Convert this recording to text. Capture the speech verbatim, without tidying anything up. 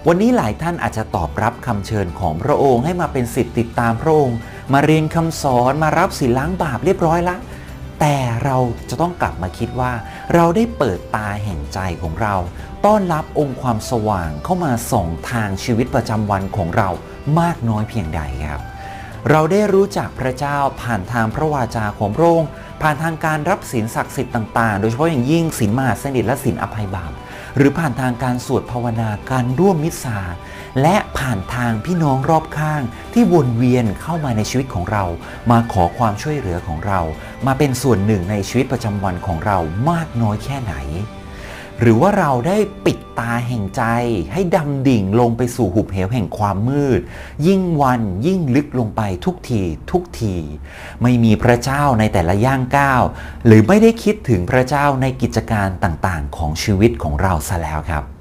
วันนี้หลายท่านอาจจะตอบรับคำเชิญของพระองค์ให้มาเป็นศิษย์ติดตามพระองค์มาเรียนคำสอนมารับศีลล้างบาปเรียบร้อยละแต่เราจะต้องกลับมาคิดว่าเราได้เปิดตาแห่งใจของเราต้อนรับองค์ความสว่างเข้ามาส่องทางชีวิตประจำวันของเรามากน้อยเพียงใดครับเราได้รู้จักพระเจ้าผ่านทางพระวาจาของพระองค์ผ่านทางการรับศีลศักดิ์สิทธิ์ต่างๆโดยเฉพาะอย่างยิ่งศีลมหาสนิทและศีลอภัยบาปหรือผ่านทางการสวดภาวนาการร่วมมิสซาและผ่านทางพี่น้องรอบข้างที่วนเวียนเข้ามาในชีวิตของเรามาขอความช่วยเหลือของเรามาเป็นส่วนหนึ่งในชีวิตประจำวันของเรามากน้อยแค่ไหนหรือว่าเราได้ปิดตาแห่งใจให้ดำดิ่งลงไปสู่หุบเหวแห่งความมืดยิ่งวันยิ่งลึกลงไปทุกทีทุกทีไม่มีพระเจ้าในแต่ละย่างก้าวหรือไม่ได้คิดถึงพระเจ้าในกิจการต่างๆของชีวิตของเราซะแล้วครับ